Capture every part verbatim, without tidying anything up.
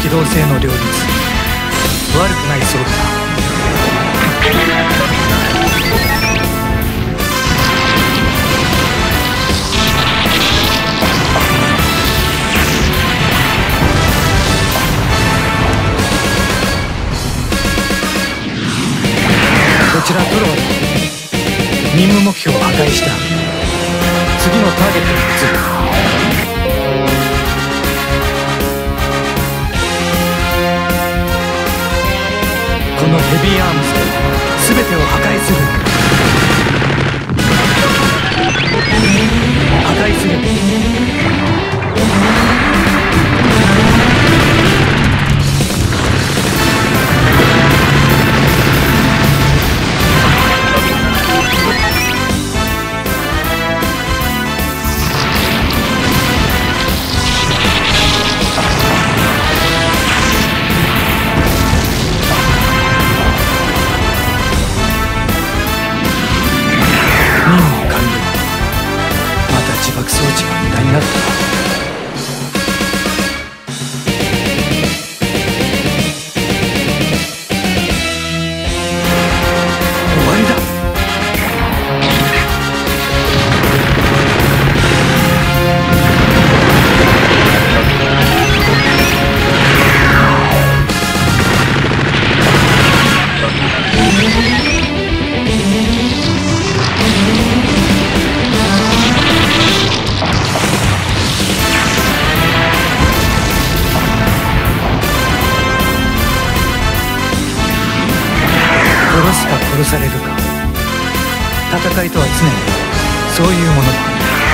機動性の両立、悪くない装備だ。こちらトローだ。任務目標を破壊した。次のターゲットに移る。このヘビーアームズで全てを破壊する。破壊する。自爆装置が無駄になった。終わりだ。殺すか殺されるか。戦いとは常にそういうものだ。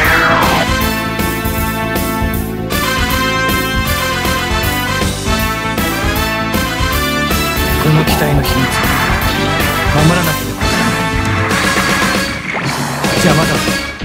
この機体の秘密守らなければならない。邪魔だ。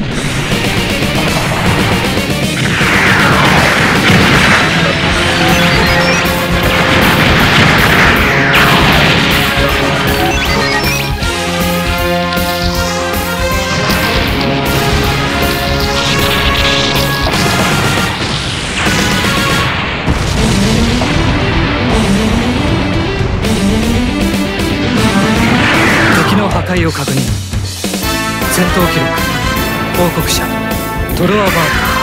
破壊を確認。戦闘記録報告者トロワバード。